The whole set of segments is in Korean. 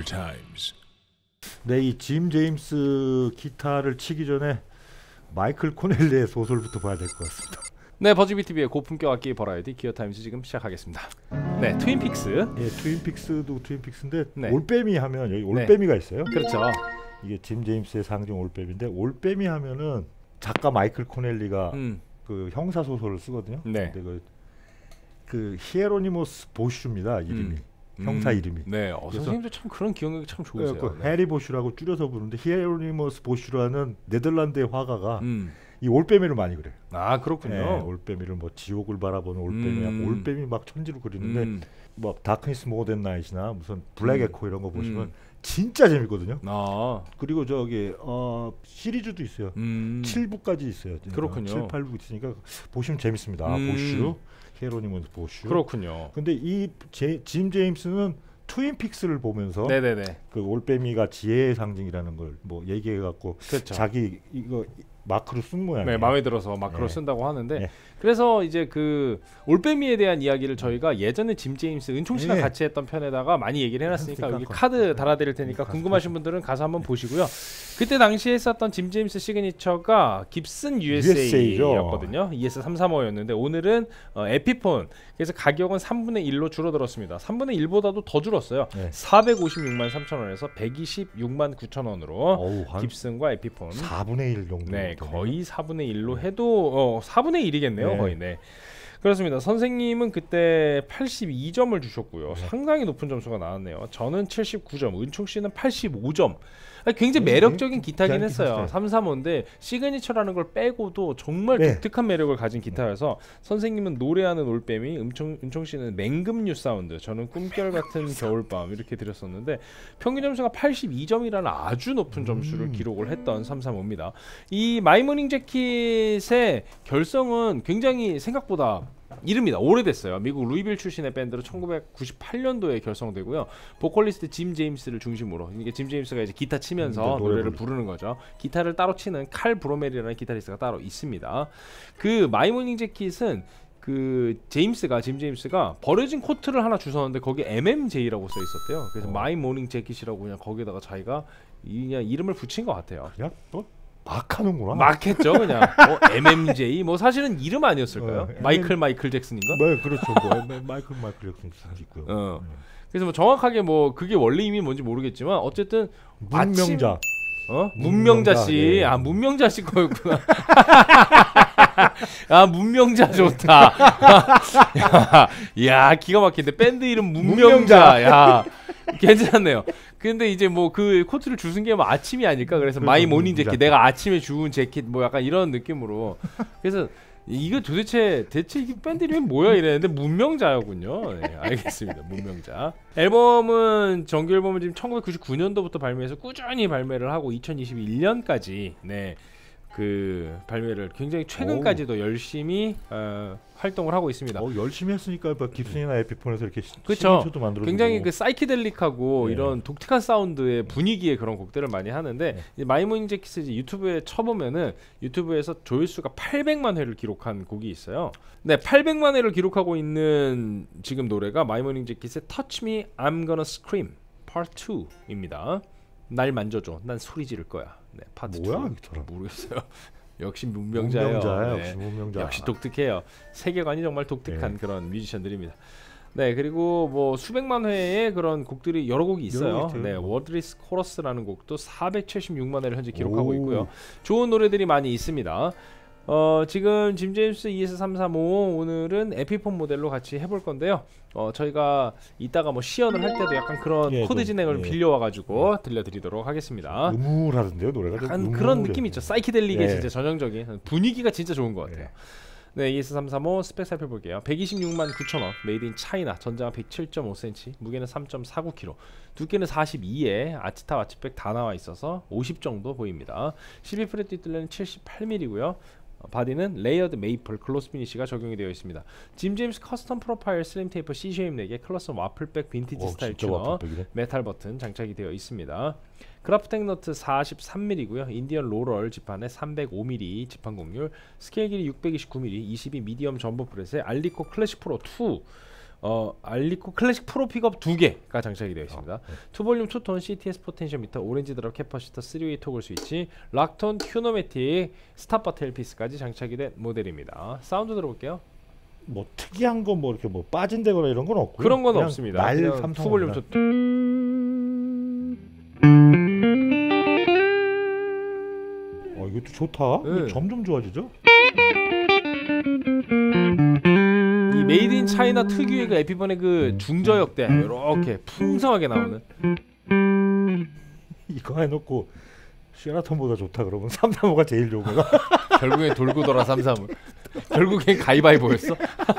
times. 네, 이 짐 제임스 기타를 치기 전에 마이클 코넬리의 소설부터 봐야 될 것 같습니다. 네, 버즈비티비의 고품격 악기 버라이어티 기어타임즈 지금 시작하겠습니다. 네, 트윈픽스. 예, 트윈픽스도 트윈픽스인데 네. 올빼미 하면 여기 올빼미가 있어요. 그렇죠. 이게 짐 제임스의 상징 올빼미인데 올빼미 하면은 작가 마이클 코넬리가 그 형사 소설을 쓰거든요. 네. 근데 그 히에로니모스 보슈입니다. 이름이. 형사 이름이. 네, 선생님도 참 그런 기억력이 참 좋으세요. 그 해리 보슈라고 줄여서 부르는데 히에로니모스 보슈라는 네덜란드의 화가가 이 올빼미를 많이 그래요. 아, 그렇군요. 네, 올빼미를 뭐 지옥을 바라보는 올빼미, 올빼미 막 천지로 그리는데 뭐 다크니스 모던 나잇이나 무슨 블랙 에코 이런 거 보시면 진짜 재밌거든요. 아, 그리고 저기 시리즈도 있어요. 7부까지 있어요. 그렇군요. 7, 8부 있으니까 보시면 재밌습니다. 보슈, 히에로니모스 보슈. 그렇군요. 근데 이 짐 제임스는 트윈픽스를 보면서 네네네. 그 올빼미가 지혜의 상징이라는 걸 뭐 얘기해 갖고 그렇죠. 자기 이거 마크로 쓴 모양이에요. 네, 마음에 들어서 마크로 네. 쓴다고 하는데 네. 그래서 이제 그 올빼미에 대한 이야기를 저희가 예전에 짐 제임스 은총 씨랑 네. 같이 했던 편에다가 많이 얘기를 해놨으니까 여기 그러니까. 카드 달아드릴 테니까 궁금하신 분들은 가서 한번 보시고요. 그때 당시에 했었던 짐 제임스 시그니처가 깁슨 USA였거든요. ES335였는데 오늘은 에피폰. 그래서 가격은 3분의 1로 줄어들었습니다. 3분의 1보다도 더 줄었어요. 네. 456만 3천원에서 126만 9천원으로 어우, 한 깁슨과 에피폰 4분의 1 정도. 네, 거의 4분의 1로 해도 4분의 1이겠네요. 네. 거의. 네. 그렇습니다. 선생님은 그때 82점을 주셨고요. 상당히 높은 점수가 나왔네요. 저는 79점, 은총 씨는 85점. 굉장히 매력적인 기타긴 했어요. 335인데 시그니처라는 걸 빼고도 정말 독특한 매력을 가진 기타여서 선생님은 노래하는 올빼미, 은총 씨는 맹금류 사운드, 저는 꿈결 같은 겨울밤 이렇게 드렸었는데 평균 점수가 82점이라는 아주 높은 점수를 기록을 했던 335입니다. 이 마이모닝 재킷의 결성은 굉장히 생각보다 이릅니다. 오래됐어요. 미국 루이빌 출신의 밴드로 1998년도에 결성되고요. 보컬리스트 짐 제임스를 중심으로, 이게 짐 제임스가 이제 기타 치면서 노래를 부르는 거죠. 기타를 따로 치는 칼 브로멜이라는 기타리스트가 따로 있습니다. 그 마이모닝 재킷은 그 짐 제임스가 버려진 코트를 하나 주웠는데 거기에 MMJ라고 써 있었대요. 그래서 마이 모닝 재킷이라고 그냥 거기다가 자기가 그냥 이름을 붙인 것 같아요. 그냥 또 막 하는구나. 막 했죠 그냥. MMJ 뭐 사실은 이름 아니었을까요? 마이클 잭슨인가? 네, 그렇죠. 뭐 마이클 잭슨도 있고요. 그래서 뭐 정확하게 뭐 그게 원래 이미 뭔지 모르겠지만 어쨌든 문명자. 문명자 씨. 예. 아, 문명자 씨 거였구나. 아, 문명자 좋다. 야, 기가 막힌데 밴드 이름 문명자. 야, 괜찮네요. 근데 이제 뭐 그 코트를 주운 게 뭐 아침이 아닐까. 그래서 마이 모닝 재킷, 내가 아침에 주운 재킷 뭐 약간 이런 느낌으로. 그래서 이거 대체 이 밴드 이름이 뭐야 이랬는데 문명자였군요. 네, 알겠습니다. 문명자. 앨범은 정규 앨범은 지금 1999년도부터 발매해서 꾸준히 발매를 하고 2021년까지 그 발매를 굉장히 최근까지도 열심히 활동을 하고 있습니다. 열심히 했으니까 깁슨이나 에피폰에서 이렇게 그렇죠. 시그니처도 만들어주고. 굉장히 그 사이키델릭하고 이런 독특한 사운드의 분위기의 그런 곡들을 많이 하는데 마이모닝 재킷을 유튜브에 쳐보면은 유튜브에서 조회수가 800만 회를 기록한 곡이 있어요. 네, 800만 회를 기록하고 있는 지금 노래가 마이모닝 재킷의 Touch Me, I'm Gonna Scream Part 2입니다. 날 만져줘, 난 소리 지를 거야. 네, 파트 2. 뭐야, 모르겠어요. 역시 문명자예요. 역시 문명자. 역시 독특해요. 세계관이 정말 독특한 그런 뮤지션들입니다. 네, 그리고 뭐 수백만 회의 그런 곡들이 여러 곡이 있어요. 네, 워드리스 코러스라는 곡도 476만 회를 현재 기록하고 있고요. 좋은 노래들이 많이 있습니다. 지금 짐 제임스 ES335 오늘은 에피폰 모델로 같이 해볼 건데요. 저희가 이따가 뭐 시연을 할 때도 약간 그런 코드 진행을 빌려와가지고 들려드리도록 하겠습니다. 음울하던데요, 노래가? 약간 그런 느낌 있죠. 사이키델릭의 진짜 전형적인 분위기가 진짜 좋은 것 같아요. 네, ES335 스펙 살펴볼게요. 126만 9천원, 메이드 인 차이나, 전장은 107.5cm, 무게는 3.49kg, 두께는 42에 아치탑, 아치백 다 나와 있어서 50 정도 보입니다. 12프렛 뒷둘레는 78mm고요. 바디는 레이어드 메이플 글로스 피니시가 적용이 되어 있습니다. 짐 제임스 커스텀 프로파일 슬림 테이퍼 C 쉐입 4개, 클러스 와플백 빈티지 스타일 튜너, 메탈 버튼 장착이 되어 있습니다. 그라프텍 너트 43mm고요. 인디언 로럴 지판에 305mm 지판 곡률, 스케일 길이 629mm, 22 미디엄 전보 프렛에 알리코 클래식 프로 2 알리코 클래식 프로 픽업 2개가 장착이 되어 있습니다. 투볼륨 투톤 CTS 포텐시오미터, 오렌지 드랍 캐퍼시터, 3웨이 토글 스위치, 락톤 튜너매틱, 스탑바 테일피스까지 장착이 된 모델입니다. 사운드 들어볼게요. 뭐 특이한 거 뭐 이렇게 뭐 빠진다거나 이런 건 없고요. 그런 건 없습니다. 날 그냥 삼성 투볼륨 이것도 좋다. 네. 점점 좋아지죠? 이 메이드 인 차이나 특유의 그 에피폰의 그 중저역대 이렇게 풍성하게 나오는. 이거 해놓고 쉐라톤보다 좋다 그러면 335가 제일 좋은 거야. 결국엔 돌고 돌아 335. 결국엔 가위바위보였어.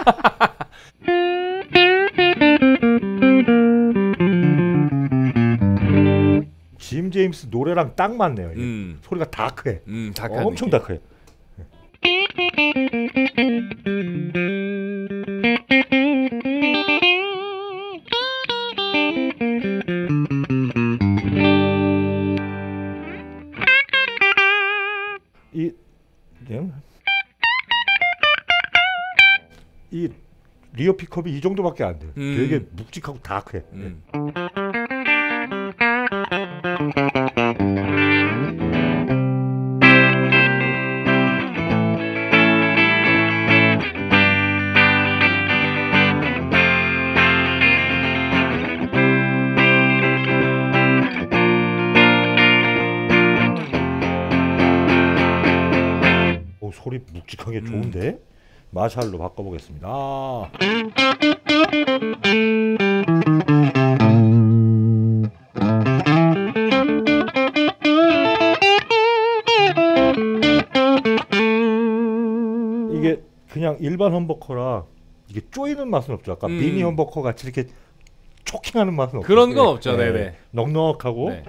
짐 제임스 노래랑 딱 맞네요. 소리가 다크해. 엄청 다크해. 이 리어 픽업이 이 정도밖에 안 돼요. 되게 묵직하고 다크해. 소리 묵직하게 좋은데? 마샬로 바꿔보겠습니다. 이게 그냥 일반 험버커라 이게 쪼이는 맛은 없죠. 아까 미니 험버커 같이 이렇게 초킹하는 맛은 없죠. 그런 건 없죠. 네네. 넉넉하고. 네.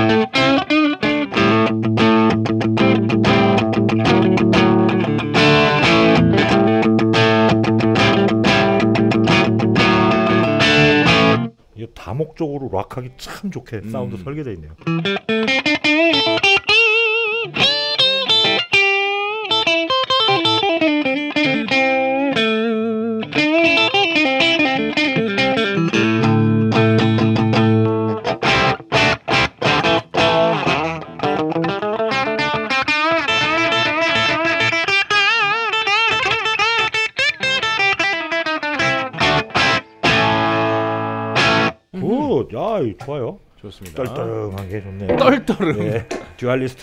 이 다목적으로 락하기 참 좋게 사운드 설계되어 있네요. 굿, 야, 이거 좋아요. 좋습니다. 떨떠름한 게 좋네요. 떨떠름. 네, 듀얼리스트.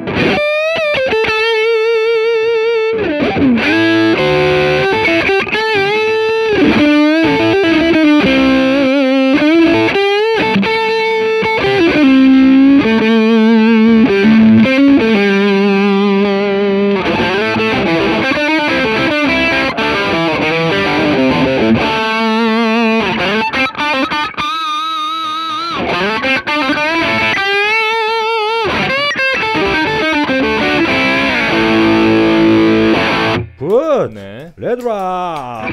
굿! 네. 레드락!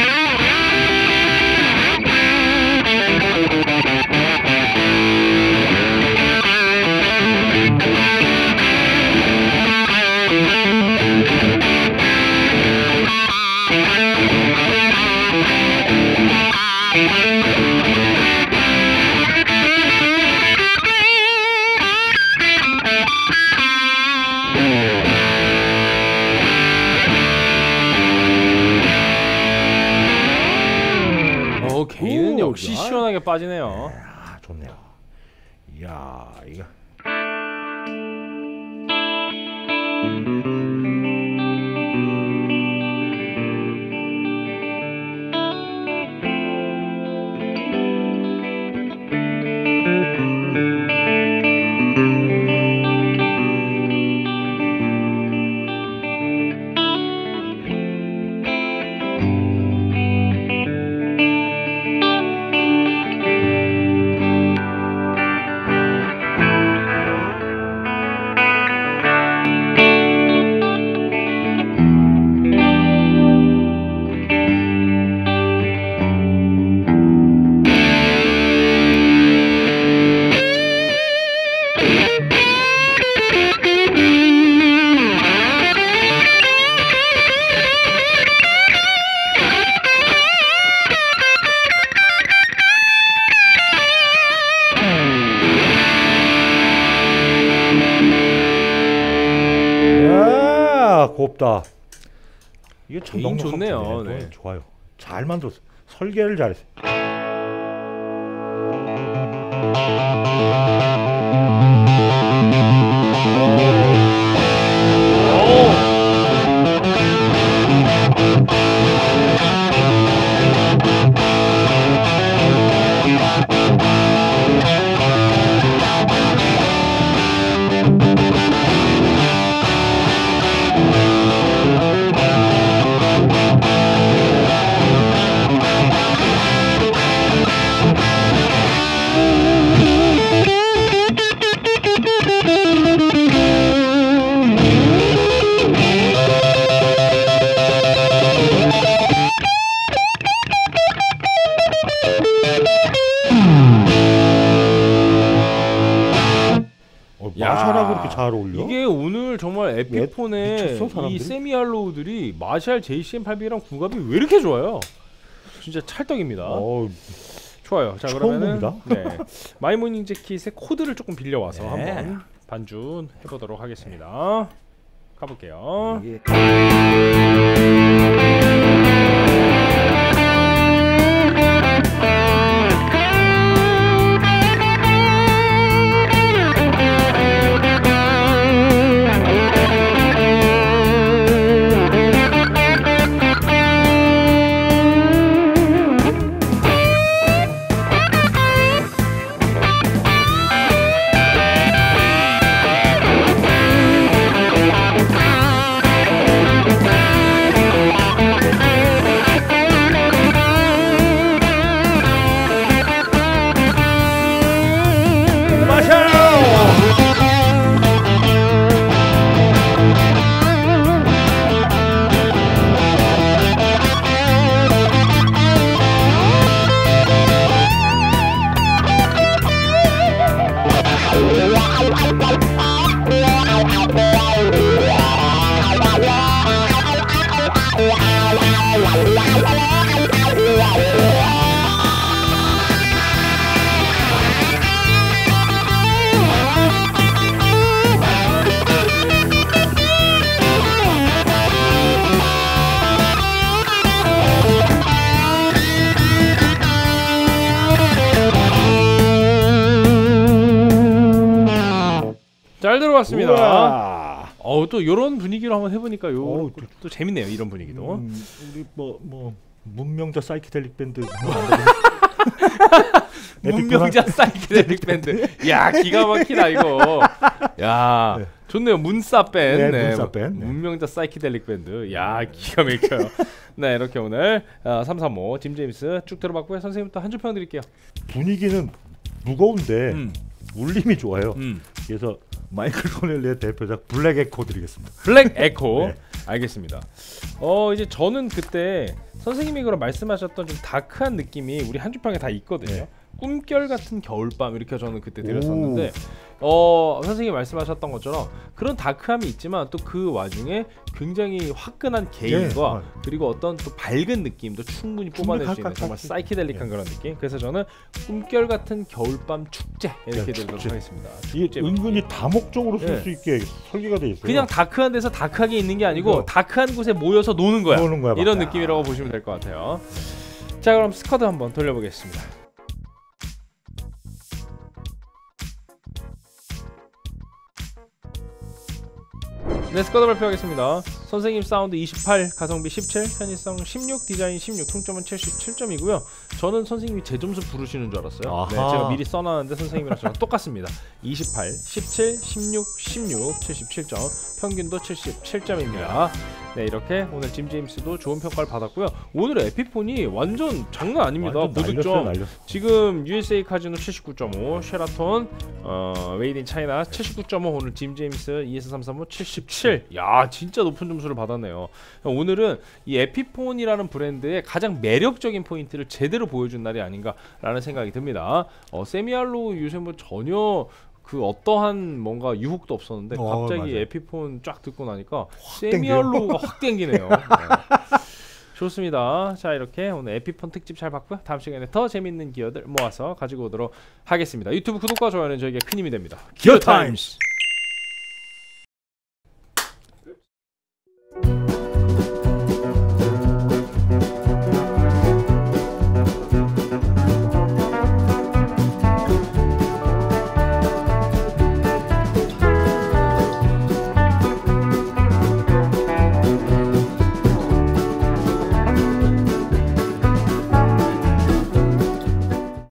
개인은 오, 역시 야. 시원하게 빠지네요. 아, 좋네요. 이야, 이거. 곱다. 이게 참 개인 좋네요. 네. 좋아요. 잘 만들었어. 설계를 잘했어. 마샬하고 그렇게 잘 어울려? 이게 오늘 정말 에피폰의 미쳤어, 이 세미알로우들이 마샬 JCM800이랑 궁합이 왜 이렇게 좋아요? 진짜 찰떡입니다. 좋아요. 자, 그러면은 네, 마이모닝 재킷의 코드를 조금 빌려와서 한번 반주 해보도록 하겠습니다. 가볼게요. 잘 들어왔습니다. 또 이런 분위기로 한번 해보니까 또 재밌네요. 이런 분위기도. 우리 뭐 문명자 사이키델릭 밴드 문명자 사이키델릭 밴드. 야, 기가 막히다 이거. 야, 네. 좋네요. 문사 밴드. 네, 문사 밴드. 문명자 사이키델릭 밴드. 야, 기가 막혀요. 네, 이렇게 오늘 335 짐 제임스 쭉 들어봤고요. 선생님부터 한 줄 평 드릴게요. 분위기는 무거운데 울림이 좋아요. 그래서 마이클 코넬리의 대표작 블랙 에코 드리겠습니다. 블랙 에코. 네. 알겠습니다. 이제 저는 그때 선생님이 그런 말씀하셨던 좀 다크한 느낌이 우리 한주평에 다 있거든요. 네. 꿈결 같은 겨울밤 이렇게 저는 그때 드렸었는데 선생님이 말씀하셨던 것처럼 그런 다크함이 있지만 또 그 와중에 굉장히 화끈한 개인과 그리고 어떤 또 밝은 느낌도 충분히 뽑아낼 수 있는 정말 사이키델릭한 그런 느낌. 그래서 저는 꿈결 같은 겨울밤 축제 이렇게 드리도록 하겠습니다. 이게 은근히 다목적으로 쓸 수 있게 설계가 돼 있어요. 그냥 다크한 데서 다크하게 있는 게 아니고 다크한 곳에 모여서 노는 거야. 이런 느낌이라고 보시면 될 것 같아요. 자, 그럼 스쿼드 한번 돌려보겠습니다. 네, 스쿼드 발표하겠습니다. 선생님 사운드 28, 가성비 17, 편의성 16, 디자인 16, 총점은 77점이고요. 저는 선생님이 제 점수 부르시는 줄 알았어요. 네, 제가 미리 써놨는데 선생님이랑 저랑 똑같습니다. 28, 17, 16, 16, 77점, 평균도 77점입니다. 네, 이렇게 오늘 짐 제임스도 좋은 평가를 받았고요. 오늘의 에피폰이 완전 장난 아닙니다. 고득점. 지금 USA 카지노 79.5, 쉐라톤, 웨이드 인 차이나 79.5, 오늘 짐 제임스 ES335 77. 야, 진짜 높은 점수를 받았네요. 오늘은 이 에피폰이라는 브랜드의 가장 매력적인 포인트를 제대로 보여준 날이 아닌가라는 생각이 듭니다. 세미알로 요새 뭐 전혀 그 어떠한 뭔가 유혹도 없었는데 갑자기 맞아. 에피폰 쫙 듣고 나니까 세미알로가 확 땡기네요. 네. 좋습니다. 자, 이렇게 오늘 에피폰 특집 잘 봤고요. 다음 시간에 더 재밌는 기어들 모아서 가지고 오도록 하겠습니다. 유튜브 구독과 좋아요는 저에게 큰 힘이 됩니다. 기어타임스!